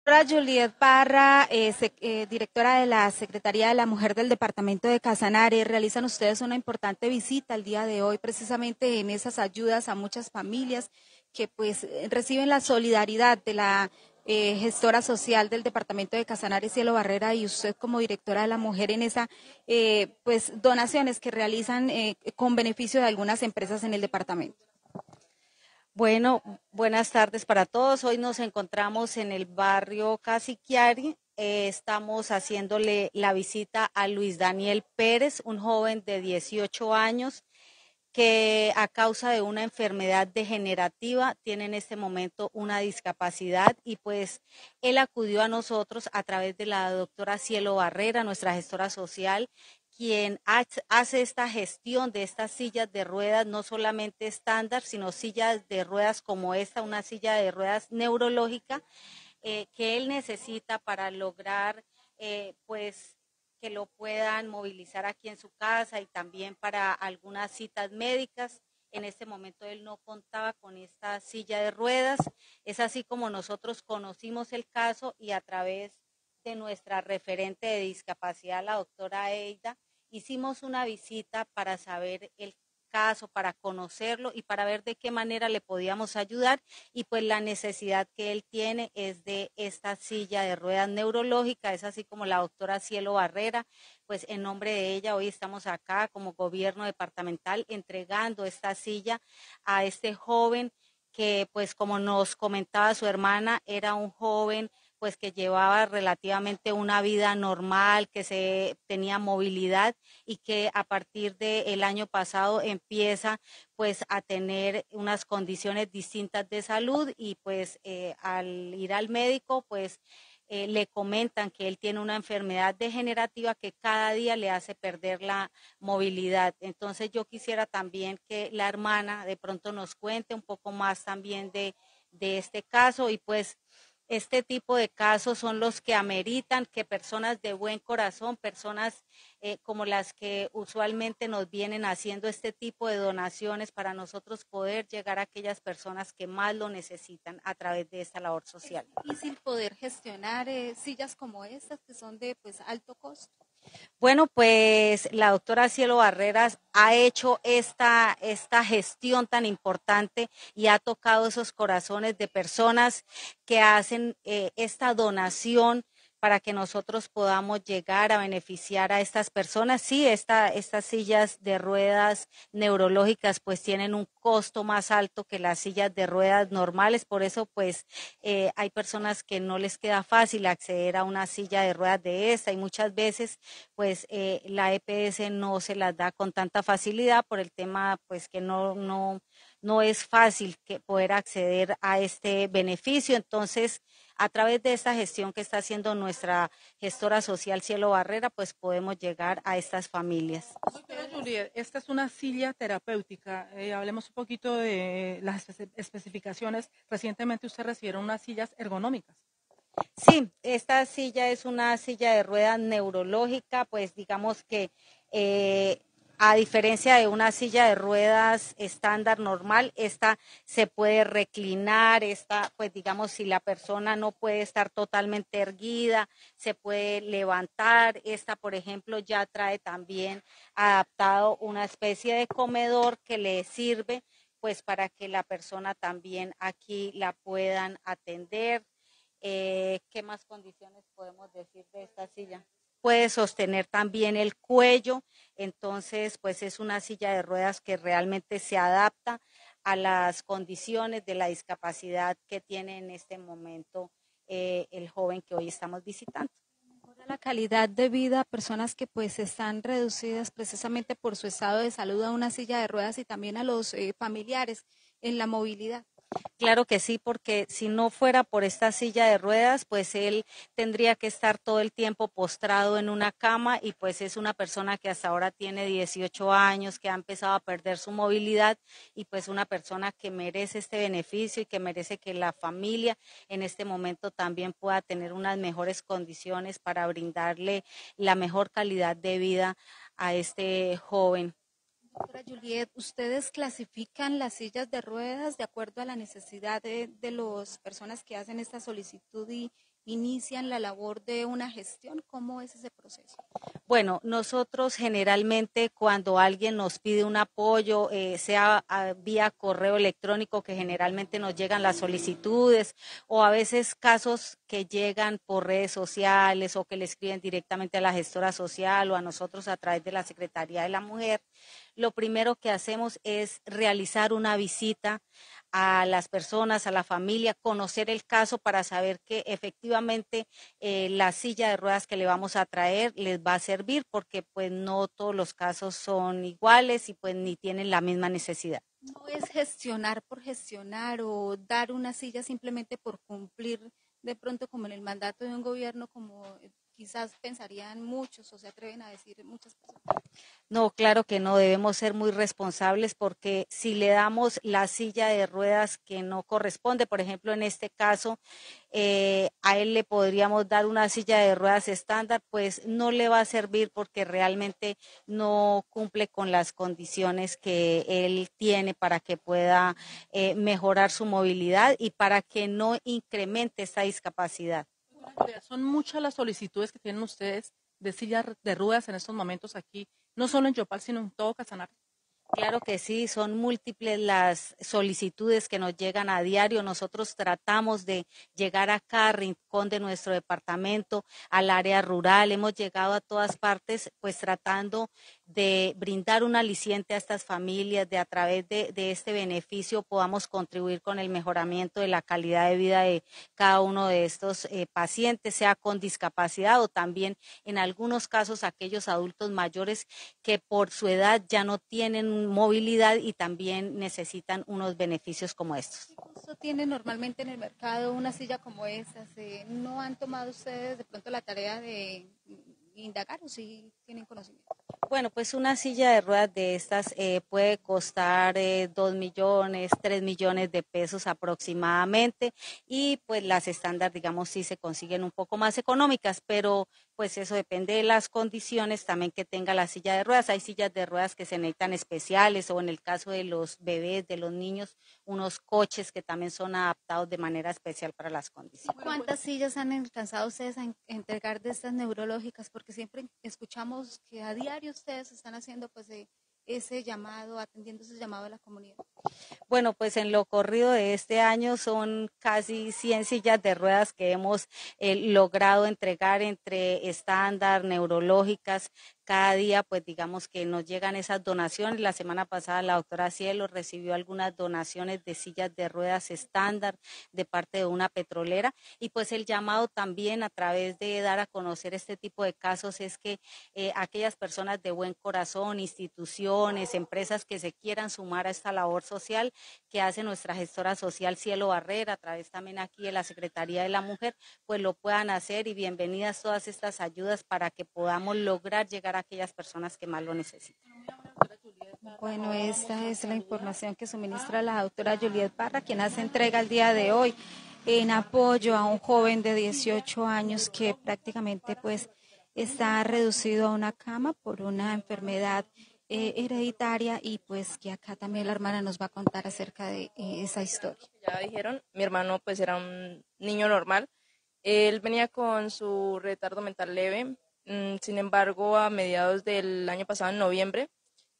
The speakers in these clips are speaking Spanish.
Doctora Juliet Parra, directora de la Secretaría de la Mujer del Departamento de Casanare, realizan ustedes una importante visita el día de hoy, precisamente en esas ayudas a muchas familias que pues reciben la solidaridad de la gestora social del Departamento de Casanare, Cielo Barrera, y usted como directora de la Mujer en esa pues donaciones que realizan con beneficio de algunas empresas en el departamento. Bueno, buenas tardes para todos. Hoy nos encontramos en el barrio Casiquiari. Estamos haciéndole la visita a Luis Daniel Pérez, un joven de 18 años que a causa de una enfermedad degenerativa tiene en este momento una discapacidad y pues él acudió a nosotros a través de la doctora Cielo Barrera, nuestra gestora social, quien hace esta gestión de estas sillas de ruedas, no solamente estándar, sino sillas de ruedas como esta, una silla de ruedas neurológica que él necesita para lograr pues que lo puedan movilizar aquí en su casa y también para algunas citas médicas. En este momento él no contaba con esta silla de ruedas. Es así como nosotros conocimos el caso y a través de nuestra referente de discapacidad, la doctora Eida, hicimos una visita para saber el caso, para conocerlo y para ver de qué manera le podíamos ayudar, y pues la necesidad que él tiene es de esta silla de ruedas neurológica. Es así como la doctora Cielo Barrera, pues en nombre de ella hoy estamos acá como gobierno departamental entregando esta silla a este joven que pues como nos comentaba su hermana, era un joven pues que llevaba relativamente una vida normal, que se tenía movilidad y que a partir del año pasado empieza pues a tener unas condiciones distintas de salud y pues al ir al médico pues le comentan que él tiene una enfermedad degenerativa que cada día le hace perder la movilidad. Entonces yo quisiera también que la hermana de pronto nos cuente un poco más también de este caso, y pues este tipo de casos son los que ameritan que personas de buen corazón, personas como las que usualmente nos vienen haciendo este tipo de donaciones para nosotros poder llegar a aquellas personas que más lo necesitan a través de esta labor social. Es difícil poder gestionar sillas como estas que son de pues alto costo. Bueno, pues la doctora Cielo Barreras ha hecho esta gestión tan importante y ha tocado esos corazones de personas que hacen esta donación para que nosotros podamos llegar a beneficiar a estas personas. Sí, estas sillas de ruedas neurológicas pues tienen un costo más alto que las sillas de ruedas normales, por eso pues hay personas que no les queda fácil acceder a una silla de ruedas de esta, y muchas veces pues la EPS no se las da con tanta facilidad por el tema pues que no es fácil que poder acceder a este beneficio. Entonces, a través de esta gestión que está haciendo nuestra gestora social Cielo Barrera, pues podemos llegar a estas familias. Doctora Juliet, esta es una silla terapéutica. Hablemos un poquito de las especificaciones. Recientemente usted recibieron unas sillas ergonómicas. Sí, esta silla es una silla de ruedas neurológica, pues digamos que a diferencia de una silla de ruedas estándar normal, esta se puede reclinar, esta pues digamos si la persona no puede estar totalmente erguida, se puede levantar. Esta por ejemplo ya trae también adaptado una especie de comedor que le sirve pues para que la persona también aquí la puedan atender. ¿Qué más condiciones podemos decir de esta silla? Puede sostener también el cuello, entonces pues es una silla de ruedas que realmente se adapta a las condiciones de la discapacidad que tiene en este momento el joven que hoy estamos visitando. Mejora la calidad de vida a personas que pues están reducidas precisamente por su estado de salud a una silla de ruedas, y también a los familiares en la movilidad. Claro que sí, porque si no fuera por esta silla de ruedas, pues él tendría que estar todo el tiempo postrado en una cama, y pues es una persona que hasta ahora tiene 18 años, que ha empezado a perder su movilidad, y pues una persona que merece este beneficio y que merece que la familia en este momento también pueda tener unas mejores condiciones para brindarle la mejor calidad de vida a este joven. Doctora Juliet, ¿ustedes clasifican las sillas de ruedas de acuerdo a la necesidad de las personas que hacen esta solicitud inician la labor de una gestión. ¿Cómo es ese proceso? Bueno, nosotros generalmente cuando alguien nos pide un apoyo, sea vía correo electrónico, que generalmente nos llegan las solicitudes, o a veces casos que llegan por redes sociales o que le escriben directamente a la gestora social o a nosotros a través de la Secretaría de la Mujer, lo primero que hacemos es realizar una visita a las personas, a la familia, conocer el caso para saber que efectivamente la silla de ruedas que le vamos a traer les va a servir, porque pues no todos los casos son iguales y pues ni tienen la misma necesidad. No es gestionar por gestionar o dar una silla simplemente por cumplir de pronto como en el mandato de un gobierno, como quizás pensarían muchos o se atreven a decir muchas personas. No, claro que no, debemos ser muy responsables, porque si le damos la silla de ruedas que no corresponde, por ejemplo, en este caso, a él le podríamos dar una silla de ruedas estándar, pues no le va a servir porque realmente no cumple con las condiciones que él tiene para que pueda mejorar su movilidad y para que no incremente esta discapacidad. Son muchas las solicitudes que tienen ustedes de sillas de ruedas en estos momentos aquí, no solo en Yopal, sino en todo Casanare. Claro que sí, son múltiples las solicitudes que nos llegan a diario. Nosotros tratamos de llegar a cada rincón de nuestro departamento, al área rural. Hemos llegado a todas partes, pues tratando de brindar un aliciente a estas familias, de a través de este beneficio podamos contribuir con el mejoramiento de la calidad de vida de cada uno de estos pacientes, sea con discapacidad o también en algunos casos aquellos adultos mayores que por su edad ya no tienen movilidad y también necesitan unos beneficios como estos. ¿Qué costo tiene normalmente en el mercado una silla como esta? ¿No han tomado ustedes de pronto la tarea de indagar o si tienen conocimiento? Bueno, pues una silla de ruedas de estas puede costar 2 millones, 3 millones de pesos aproximadamente, y pues las estándar, digamos, sí se consiguen un poco más económicas, pero pues eso depende de las condiciones también que tenga la silla de ruedas. Hay sillas de ruedas que se necesitan especiales, o en el caso de los bebés, de los niños, unos coches que también son adaptados de manera especial para las condiciones. ¿Cuántas sillas han alcanzado ustedes a entregar de estas neurológicas? Porque siempre escuchamos que a diario ustedes están haciendo pues ese llamado, atendiendo ese llamado de la comunidad. Bueno, pues en lo corrido de este año son casi 100 sillas de ruedas que hemos logrado entregar entre estándar, neurológicas. Cada día, pues digamos que nos llegan esas donaciones. La semana pasada la doctora Cielo recibió algunas donaciones de sillas de ruedas estándar de parte de una petrolera, y pues el llamado también a través de dar a conocer este tipo de casos es que aquellas personas de buen corazón, instituciones, empresas que se quieran sumar a esta labor social que hace nuestra gestora social Cielo Barrera, a través también aquí de la Secretaría de la Mujer, pues lo puedan hacer, y bienvenidas todas estas ayudas para que podamos lograr llegar a aquellas personas que más lo necesitan. Bueno, esta es la información que suministra la doctora Juliet Parra, quien hace entrega el día de hoy en apoyo a un joven de 18 años que prácticamente pues está reducido a una cama por una enfermedad hereditaria, y pues que acá también la hermana nos va a contar acerca de esa historia. Ya dijeron, mi hermano pues era un niño normal. Él venía con su retardo mental leve. Sin embargo, a mediados del año pasado, en noviembre,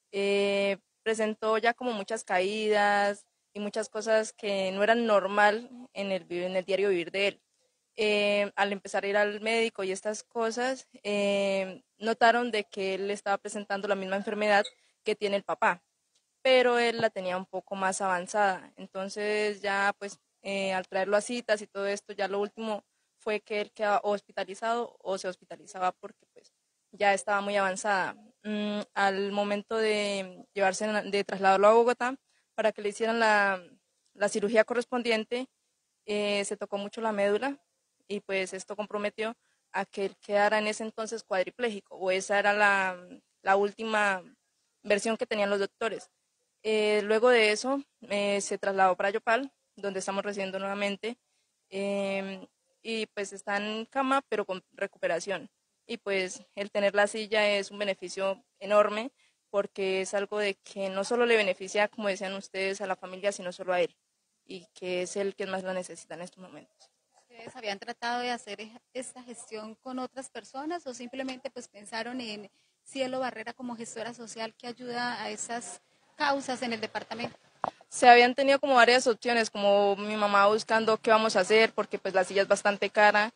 presentó ya como muchas caídas y muchas cosas que no eran normal en el diario vivir de él. Al empezar a ir al médico y estas cosas, notaron de que él estaba presentando la misma enfermedad que tiene el papá, pero él la tenía un poco más avanzada. Entonces ya pues al traerlo a citas y todo esto, ya lo último fue que él quedaba hospitalizado o se hospitalizaba porque pues ya estaba muy avanzada. Al momento de de trasladarlo a Bogotá para que le hicieran la cirugía correspondiente, se tocó mucho la médula y pues esto comprometió a que él quedara en ese entonces cuadripléjico, o esa era la última versión que tenían los doctores. Luego de eso se trasladó para Yopal, donde estamos residiendo nuevamente, y pues está en cama pero con recuperación. Y pues el tener la silla es un beneficio enorme, porque es algo de que no solo le beneficia, como decían ustedes, a la familia, sino solo a él, y que es el que más la necesita en estos momentos. ¿Ustedes habían tratado de hacer esta gestión con otras personas o simplemente pues pensaron en Cielo Barrera como gestora social que ayuda a esas causas en el departamento? Se habían tenido como varias opciones, como mi mamá buscando qué vamos a hacer, porque pues la silla es bastante cara,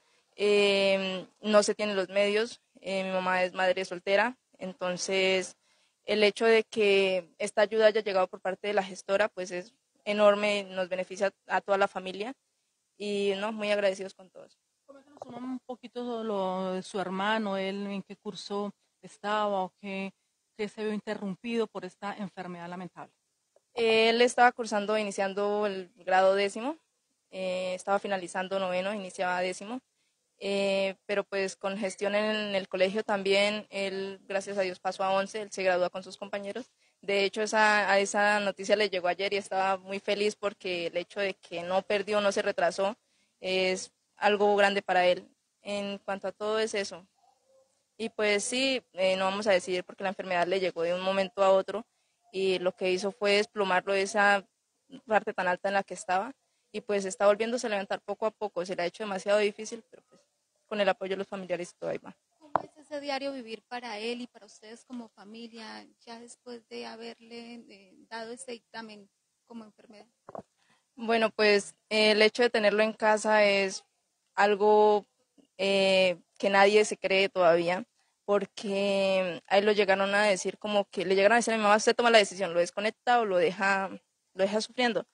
no se tienen los medios, mi mamá es madre soltera, entonces el hecho de que esta ayuda haya llegado por parte de la gestora pues es enorme, nos beneficia a toda la familia y no, muy agradecidos con todos. Coméntanos un poquito lo de su hermano, él en qué curso estaba o qué se vio interrumpido por esta enfermedad lamentable. Él estaba cursando, iniciando el grado 10º, estaba finalizando 9º, iniciaba 10º, pero pues con gestión en el colegio también, él gracias a Dios pasó a 11, él se gradúa con sus compañeros. De hecho, a esa noticia le llegó ayer y estaba muy feliz porque el hecho de que no perdió, no se retrasó, es algo grande para él. En cuanto a todo es eso. Y pues sí, no vamos a decidir porque la enfermedad le llegó de un momento a otro y lo que hizo fue desplomarlo de esa parte tan alta en la que estaba y pues está volviéndose a levantar poco a poco. Se le ha hecho demasiado difícil, pero pues con el apoyo de los familiares todo ahí va. ¿Cómo es ese diario vivir para él y para ustedes como familia ya después de haberle dado este dictamen como enfermedad? Bueno, pues el hecho de tenerlo en casa es algo que nadie se cree todavía, porque ahí lo llegaron a decir como que le llegaron a decir a mi mamá, usted toma la decisión, lo desconecta o lo deja sufriendo.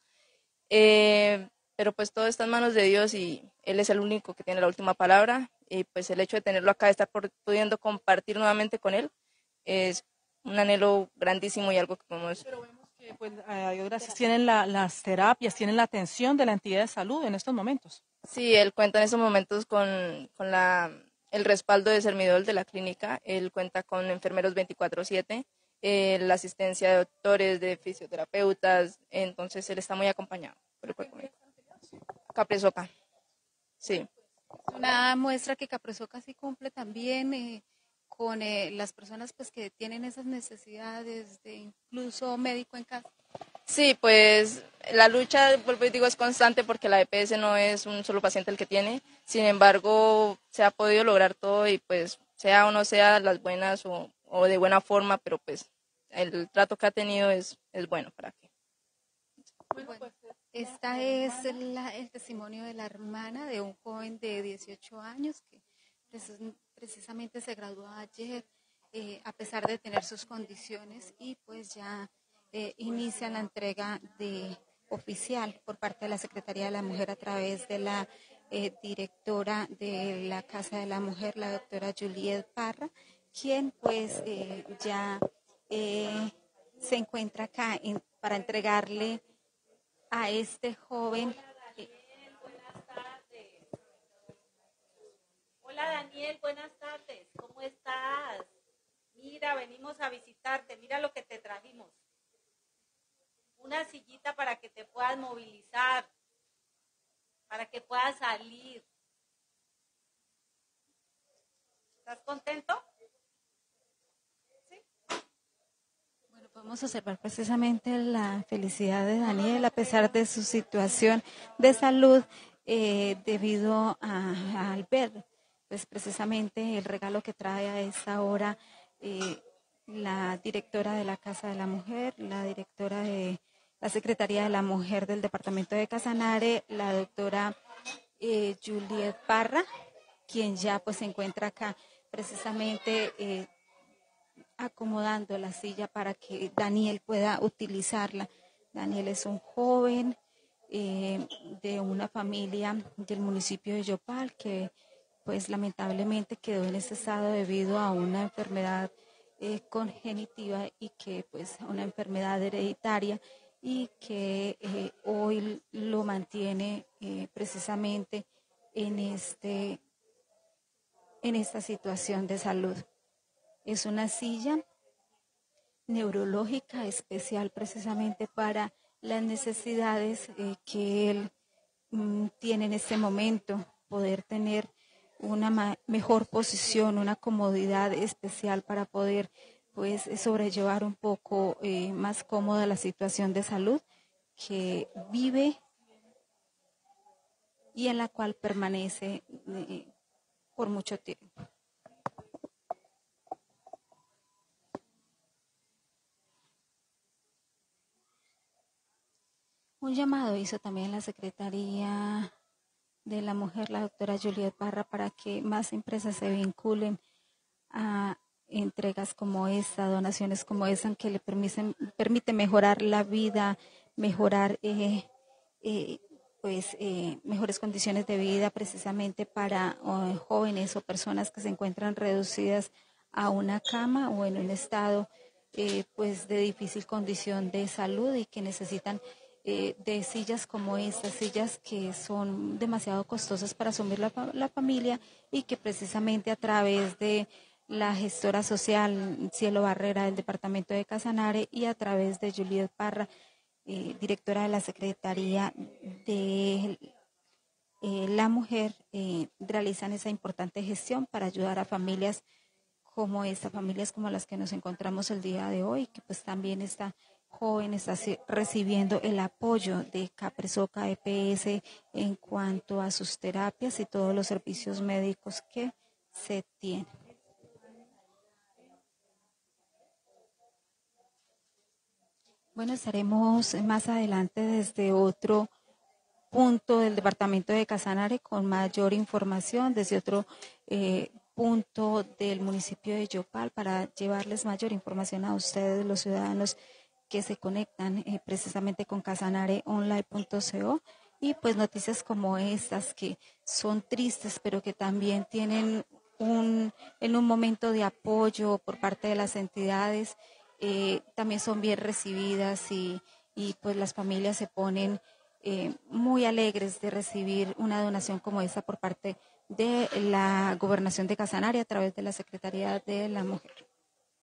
Pero pues todo está en manos de Dios y Él es el único que tiene la última palabra y pues el hecho de tenerlo acá, de estar pudiendo compartir nuevamente con Él, es un anhelo grandísimo y algo que podemos. Pero vemos que pues, a Dios gracias tienen las terapias, tienen la atención de la entidad de salud en estos momentos. Sí, él cuenta en estos momentos con el respaldo de Sermidol de la clínica, él cuenta con enfermeros 24/7, la asistencia de doctores, de fisioterapeutas, entonces él está muy acompañado por el cuerpo médico. Capresoca, sí. Es una muestra que Capresoca sí cumple también con las personas pues que tienen esas necesidades de incluso médico en casa. Sí, pues la lucha, vuelvo y digo, es constante porque la EPS no es un solo paciente el que tiene, sin embargo, se ha podido lograr todo y pues sea o no sea las buenas o de buena forma, pero pues el trato que ha tenido es bueno para que. Bueno, esta es el testimonio de la hermana de un joven de 18 años que precisamente se graduó ayer a pesar de tener sus condiciones y pues ya inicia la entrega de oficial por parte de la Secretaría de la Mujer a través de la directora de la Casa de la Mujer, la doctora Juliet Parra, quien pues ya se encuentra acá para entregarle a este joven. Buenas tardes. Hola Daniel, buenas tardes. ¿Cómo estás? Mira, venimos a visitarte. Mira lo que te trajimos. Una sillita para que te puedas movilizar, para que puedas salir. ¿Estás contento? Bueno, podemos observar precisamente la felicidad de Daniel a pesar de su situación de salud debido al ver pues precisamente el regalo que trae a esta hora la directora de la Casa de la Mujer, la directora de la Secretaría de la Mujer del Departamento de Casanare, la doctora Juliet Parra, quien ya pues se encuentra acá precisamente acomodando la silla para que Daniel pueda utilizarla. Daniel es un joven de una familia del municipio de Yopal que pues lamentablemente quedó en ese estado debido a una enfermedad congenitiva y que pues una enfermedad hereditaria y que hoy lo mantiene precisamente en esta situación de salud. Es una silla neurológica especial precisamente para las necesidades que él tiene en este momento, poder tener una mejor posición, una comodidad especial para poder pues sobrellevar un poco más cómoda la situación de salud que vive y en la cual permanece por mucho tiempo. Un llamado hizo también la Secretaría de la Mujer, la doctora Juliet Parra, para que más empresas se vinculen a entregas como esta, donaciones como esta, que le permite mejorar la vida, mejorar mejores condiciones de vida precisamente para jóvenes o personas que se encuentran reducidas a una cama o en un estado pues de difícil condición de salud y que necesitan de sillas como estas, sillas que son demasiado costosas para asumir la familia y que precisamente a través de la gestora social Cielo Barrera del departamento de Casanare y a través de Juliet Parra, directora de la Secretaría de la Mujer, realizan esa importante gestión para ayudar a familias como esta, familias como las que nos encontramos el día de hoy, que pues también esta joven está recibiendo el apoyo de Capresoca EPS en cuanto a sus terapias y todos los servicios médicos que se tienen. Bueno, estaremos más adelante desde otro punto del departamento de Casanare con mayor información, desde otro punto del municipio de Yopal, para llevarles mayor información a ustedes, los ciudadanos que se conectan precisamente con casanareonline.co, y pues noticias como estas que son tristes, pero que también tienen en un momento de apoyo por parte de las entidades, también son bien recibidas y pues las familias se ponen muy alegres de recibir una donación como esta por parte de la Gobernación de Casanare a través de la Secretaría de la Mujer.